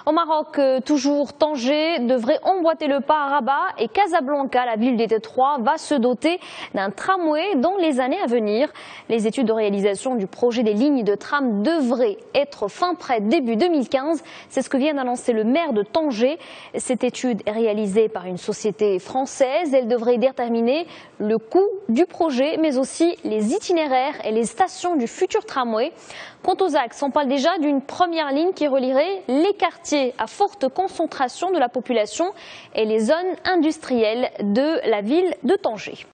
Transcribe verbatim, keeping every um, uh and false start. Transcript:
Au Maroc, toujours, Tanger devrait emboîter le pas à Rabat et Casablanca, la ville des Détroits, va se doter d'un tramway dans les années à venir. Les études de réalisation du projet des lignes de tram devraient être fin prêtes début deux mille quinze. C'est ce que vient d'annoncer le maire de Tanger. Cette étude est réalisée par une société française. Elle devrait déterminer le coût du projet, mais aussi les itinéraires et les stations du futur tramway. Quant aux axes, on parle déjà d'une première ligne qui relierait les quartiers à forte concentration de la population et les zones industrielles de la ville de Tanger.